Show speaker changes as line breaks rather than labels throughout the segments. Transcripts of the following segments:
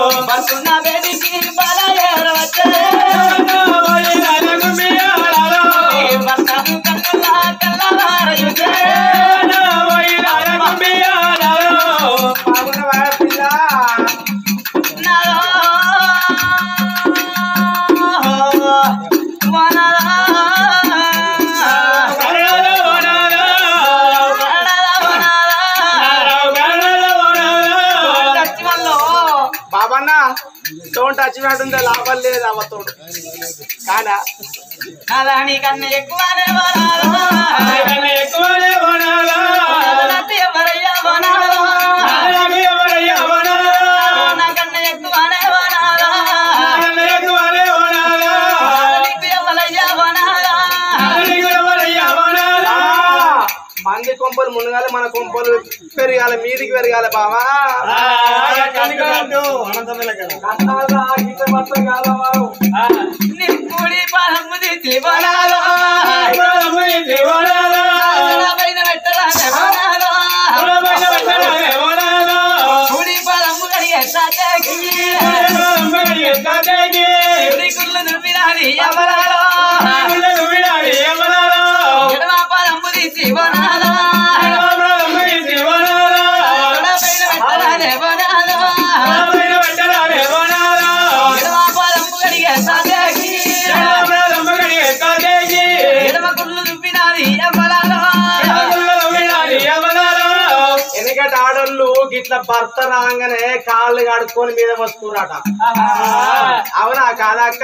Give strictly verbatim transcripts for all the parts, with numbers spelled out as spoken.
బతున్న బేదికి బాలయ్య వచ్చే బతను కన్నులా కల్లవారయుతే
వచ్చినట్టుంటే లాభం లేదు అవ్వతోడు కాదా
అలా నీకన్నా ఎక్కువనే
ఎక్కువనే
ఎవరయ్యా నాకన్నా ఎక్కువనే
మంది కొంపలు మునగాలి మన కొంపలు పెరగాలి మీదికి పెరగాలి బావా
నిప్పుడి పరము తీసి బనాలో పైన పెట్టరానే పుడి పరము కడిగి కుళ్ళు నువ్విరాని ఎవరాలో ఎడమ పరము తీసి బనాలో
ఎందుకంటే ఆడోళ్ళు గిట్ల భర్త రాగానే కాళ్ళు కడుక్కొని మీద వస్తురాట అవునా కాదక్క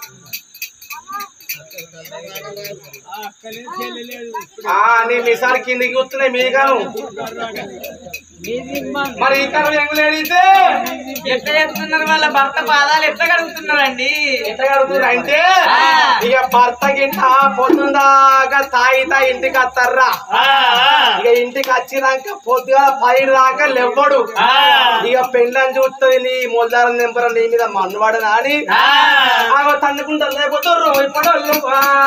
నేను ఈసారి కిందికి వస్తున్నాయి మీగాను మరి ఇక్కడ ఎంగులేడితే
ఎట్లా చెప్తున్నారు వాళ్ళ భర్త పాదాలు ఎట్లా కడుగుతున్నారండి
ఎట్లా కడుగుతున్నారు అంటే ఇక భర్త గిట్ట పొద్దుదాకా తాగి తాగి ఇంటికి వస్తారా ఇక ఇంటికి వచ్చినాక పొద్దుగా పైరు దాకా లేవ్వడు ఇక పెళ్ళని చూస్తుంది నీ మొలదారం నింపర నీ మీద మన్నువాడనా అని తండుకుంటారు లేకపోతే ఇప్పుడు